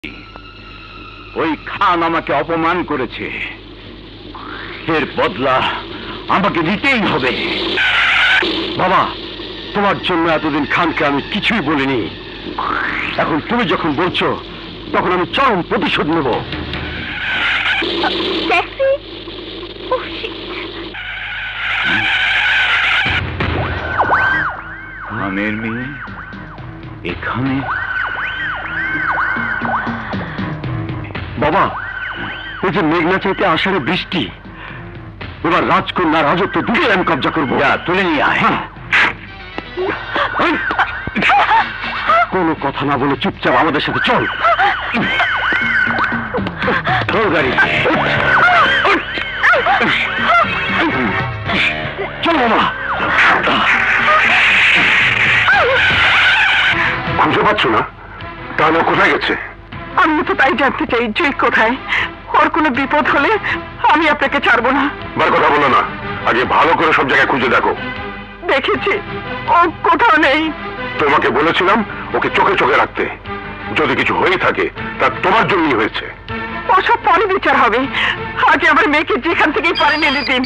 ওই খান আমাকে অপমান করেছে, এর বদলা আমাকে দিতেই হবে। বাবা, তোমার জন্য এতদিন খানকে আমি কিছুই বলিনি, এখন তুমি যখন বলছো তখন আমি চরম প্রতিশোধ নেব। খানের মেয়ে এখানে? বাবা, ওই যে মেঘনা চাইতে আষাঢ়ে বৃষ্টি, এবার রাজকন্যা রাজত্ব দুটো আমি কবজা করবো। তুলে নিয়ে আয়। কোনো কথা না বলে চুপচাপ আমাদের সাথে চল। গাড়ি চল বাবা। খুঁজে পাচ্ছ না? তাহলে কোথায় গেছে? আমি তো তাই জানতে চাই, জয় কোথায়? ওর কোনো বিপদ হলে আমি আপনাকে ছাড়বো না। বার কথা বলো না, আগে ভালো করে সব জায়গায় খুঁজে দেখো। দেখেছি, ও কোথাও নেই। তোমাকে বলেছিলাম ওকে চোখে চোখে রাখতে, যদি কিছু হয়ে থাকে তা তোমার জন্যই হয়েছে। ওসব পরে বিচার হবে, আগে আমার মেয়েকে যেখান থেকেই পারেন এনে দিন।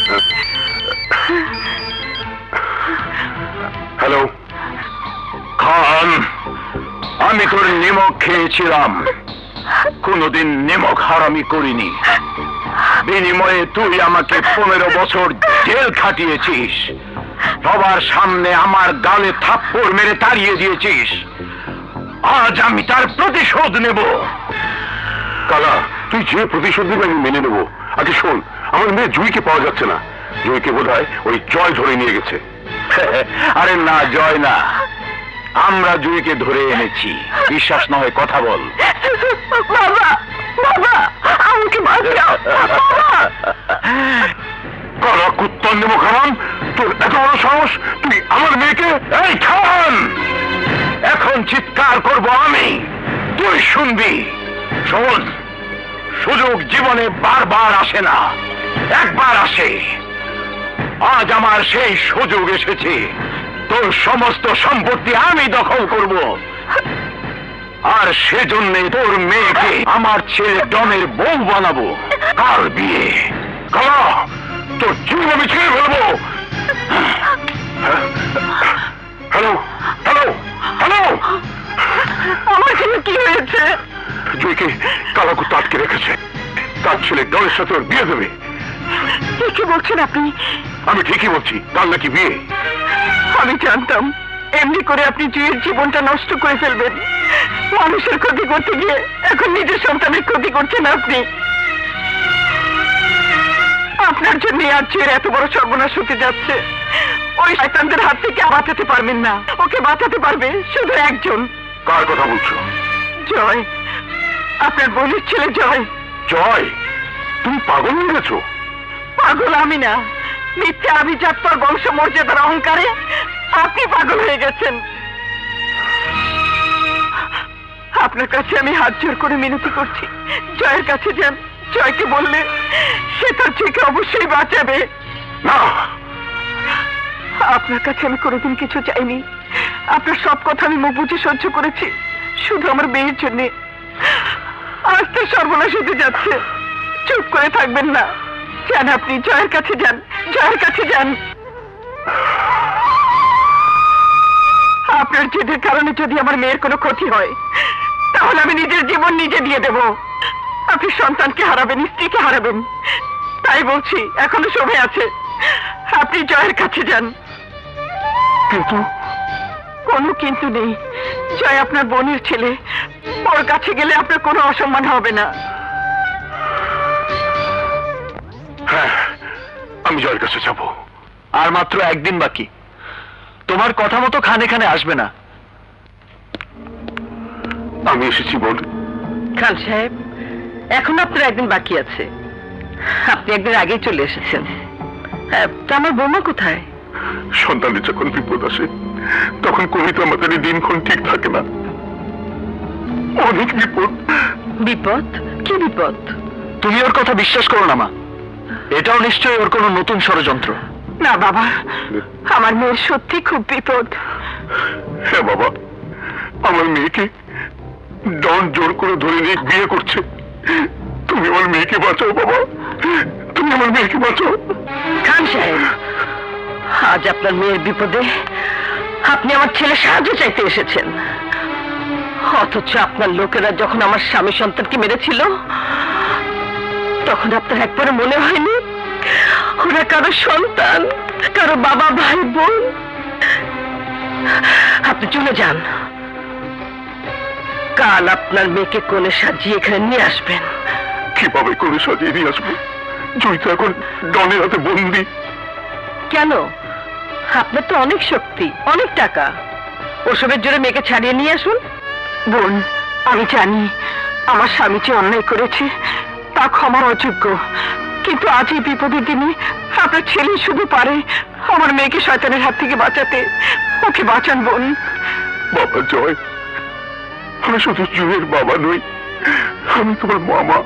হ্যালো খান, আমি তোর নিমক খেয়েছিলাম, কোনদিন নিমক হারামি করিনি। বিনিময়ে তুই আমাকে 15 বছর জেল খাটিয়েছিস, সবার সামনে আমার গালে থাপ্পড় মেরে তাড়িয়ে দিয়েছিস। আজ আমি তার প্রতিশোধ নেব। কালা, তুই যে প্রতিশোধ নিবি আমি মেনে নেবো। আগে শোন, আমার মেয়ে জুইকে পাওয়া যাচ্ছে না। জুইকে বোধহয় ওই জয় ধরে নিয়ে গেছে। আরে না, জয় না, আমরা জুইকে ধরে এনেছি। বিশ্বাস না হয় কথা বল। বাবা, বাবা, আমাকে বাঁচাও। কালা কুত্তার নেমো খারাম, তোর এত বড় সাহস, তুই আমার মেয়েকে? এই খান, এখন চিৎকার করব আমি, তুই শুনবি। শোন, সুযোগ জীবনে বারবার আসে না, একবার আসে। আজ আমার সেই সুযোগ এসেছে, তোর সমস্ত সম্পত্তি আমি দখল করব, আর সেজন্য তোর মেয়েকে আমার ছেলে ডনের বউ বানাবো। কাল বিয়ে। কালা, তোর জীবন আমি ছেড়ে ফেলবো। হ্যালো হ্যালো হ্যালো, আমার ছেলে কি হয়েছে? জুইকে কালা কুত্তা আটকে রেখেছে, তার ছেলে ডনের সাথে ওর বিয়ে দেবে। কি বলছেন আপনি? আমি ঠিকই বলছি, তার নাকি বিয়ে। আমি জানতাম এমনি করে আপনি জুয়ের জীবনটা নষ্ট করে ফেলবেন। মানুষের ক্ষতি করতে গিয়ে এখন নিজের সন্তানের ক্ষতি করছেন আপনি। আপনার জন্য আজ জুয়ের এত বড় সর্বনাশ হতে যাচ্ছে। ওই শয়তানদের হাত থেকে বাঁচাতে পারবেন না, ওকে বাঁচাতে পারবে শুধু একজন। কার কথা বলছো? জয়, আপনার বোনের ছেলে জয়। জয়? তুমি পাগল হয়ে গেছো? পাগল আমি না, মিথ্যে আভিজাত পর বংশ মর্যাদার অহংকারে আপনি পাগল হয়ে গেছেন। আপনার কাছে আমি হাত জোর করে মিনতি করছি, জয়ের কাছে যান। জয়কে বললে সে তার থেকে অবশ্যই বাঁচাবে। না, আপনার কাছে আমি কোনোদিন কিছু চাইনি, আপনার সব কথা আমি মুখ বুঝে সহ্য করেছি, শুধু আমার মেয়ের জন্য। আজ তো সর্বনাশ হতে যাচ্ছে, চুপ করে থাকবেন না। যান, আপনি জয়ের কাছে যান, জয়ের কাছে যান। আপনার জেদের কারণে যদি আমার মেয়ের কোনো ক্ষতি হয় তাহলে আমি নিজের জীবন নিজে দিয়ে দেব। আপনি সন্তানকে হারাবেন, স্ত্রীকে হারাবেন, তাই বলছি এখনো সময় আছে, আপনি জয়ের কাছে যান। কিন্তু কোনো কিন্তু নেই, জয় আপনার বোনের ছেলে, ওর কাছে গেলে আপনার কোনো অসম্মান হবে না। হ্যাঁ, আমি জয়ের কাছে যাব। আর মাত্র একদিন বাকি, তোমার কথা মতো খানে খানে আসবে না। আমি এসেছি বোন। খান সাহেব, এখন আপনার একদিন বাকি আছে, আপনি একদিন আগেই চলে এসেছেন। তা আমার বৌমা কোথায়? সন্তানের যখন বিপদ আসে তখন কবিতা আমাদের দিনক্ষণ ঠিক থাকে না। অনেক বিপদ। বিপদ? কি বিপদ? তুমি ওর কথা বিশ্বাস করো না মা, এটাও নিশ্চয়ই ওর কোনো নতুন ষড়যন্ত্র। না বাবা, আমার মেয়ের সত্যি খুব বিপদ। হ্যাঁ বাবা, আমার মেয়েকে ডন জোর করে ধরে নিয়ে বিয়ে করছে। তুমি আমার মেয়েকে বাঁচাও বাবা, তুমি আমার মেয়েকে বাঁচাও। খান সাহেব, আজ আপনার মেয়ের বিপদে আপনি আমার ছেলে সাহায্য চাইতে এসেছেন, অথচ আপনার লোকেরা যখন আমার স্বামী সন্তানকে মেরেছিল তখন আপনার একবারে মনে হয়নি ওরা কারো সন্তান, কারো বাবা ভাই বোন? আপনি চলে যান, কাল আপনার মেয়েকে কোণে সাজিয়ে এখানে নিয়ে আসবেন। কিভাবে করে সাজিয়ে নিয়ে আসবো? জুই তো এখন ডনের হাতে বন্দি। কেন? আপনার তো অনেক শক্তি, অনেক টাকা, ওসবের জোরে মেয়েকে ছাড়িয়ে নিয়ে আসুন। বোন, আমি জানি আমার স্বামী যে অন্যায় করেছে তা ক্ষমার অযোগ্য, কিন্তু আজ এই বিপদের দিনে আপনার ছেলে শুধু পারে আমার মেয়েকে শয়তানের হাত থেকে বাঁচাতে। ওকে বাঁচান বোন। বাবা জয়, আমি শুধু জুয়ের বাবা নই, আমি তোমার মামা।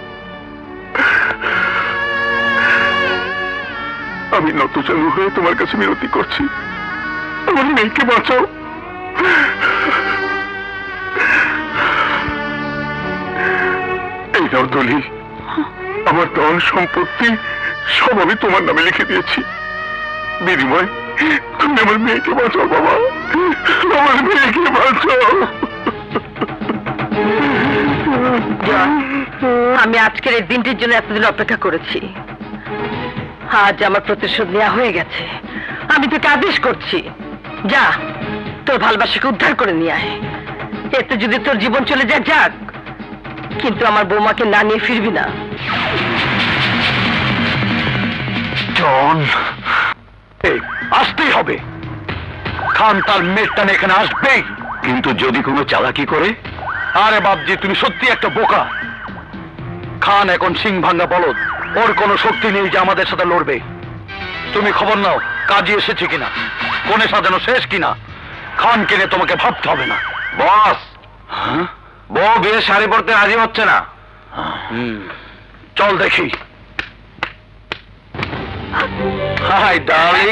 আমি নতজানু হয়ে তোমার কাছে মিনতি করছি, আমার মেয়েকে বাঁচাও। এই নাও দলিল, আমার ধন সম্পত্তি সব আমি তোমার নামে লিখে দিয়েছি। বিনিময় তুমি আমার মেয়েকে বাঁচাও বাবা, আমার মেয়েকে বাঁচাও। আমি আজকের এই দিনটির জন্য এতদিন অপেক্ষা করেছি, আজ আমার প্রতিশোধ নেওয়া হয়ে গেছে। আমি তোকে আদেশ করছি, যা তোর ভালোবাসাকে উদ্ধার করে নিয়ে আয়। এতে যদি তোর জীবন চলে যায় যাক, কিন্তু আমার বৌমাকে না নিয়ে ফিরবি না। জন, আসতেই হবে। খান তার মেয়ের টানে এখানে আসবেই। কিন্তু যদি কোনো চালাকি করে? আরে বাপজি, তুমি সত্যি একটা বোকা। খান এখন সিং ভাঙ্গা বলদ, ওর কোনো শক্তি নেই যে আমাদের সাথে লড়বে। তুমি খবর নাও কাজী এসেছে কিনা, কোণে সাজানো শেষ কিনা। খান কিনে তোমাকে ভাবতে হবে না। বস, বউ বিয়ে শাড়ি পরতে রাজি হচ্ছে না। চল দেখি। হাই ডার্লিং,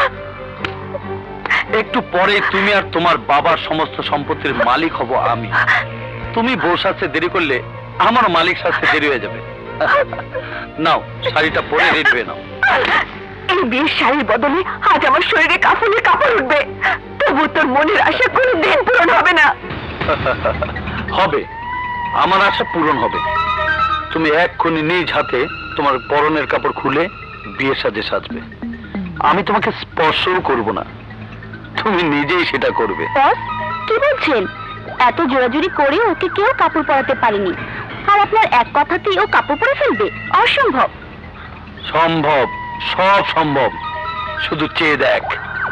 একটু পরে তুমি আর তোমার বাবার সমস্ত সম্পত্তির মালিক হব আমি। তুমি বউ সাজতে দেরি করলে আমার মালিক সাজতে দেরি হয়ে যাবে। নাও শাড়িটা পরে রেডি হয়ে নাও। এই বিয়ের শাড়ির বদলে আজ আমার শরীরে কাফনের কাপড় উঠবে, তবু তোর মনের আশা কোনো দিন পূরণ হবে না। হবে, আমার আশা পূরণ হবে। তুমি এক্ষুনি নিজ হাতে তোমার পরনের কাপড় খুলে বিয়ের সাজে সাজবে। আমি তোমাকে স্পর্শও করব না, তুমি নিজেই সেটা করবে। বস, কি বলছেন? এত জোরাজুরি করে ওকে কেউ কাপড় পরাতে পারেনি, আর আপনার এক কথাতেই ও কাপড় পরে ফেলবে? অসম্ভব। সম্ভব, সব সম্ভব, শুধু চেয়ে দেখ।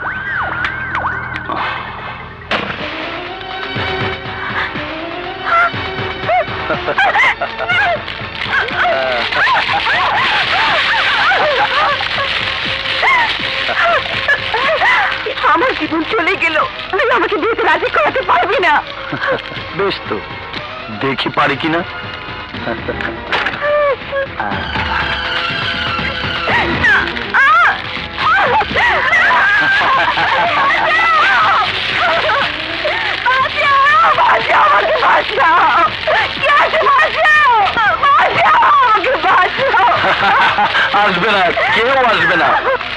আমার জীবন চলে গেল, তুই আমাকে বিয়েতে রাজি করাতে পারবি না। বেশ তো, দেখি পারি কিনা। আসবে না, কেউ আসবে না।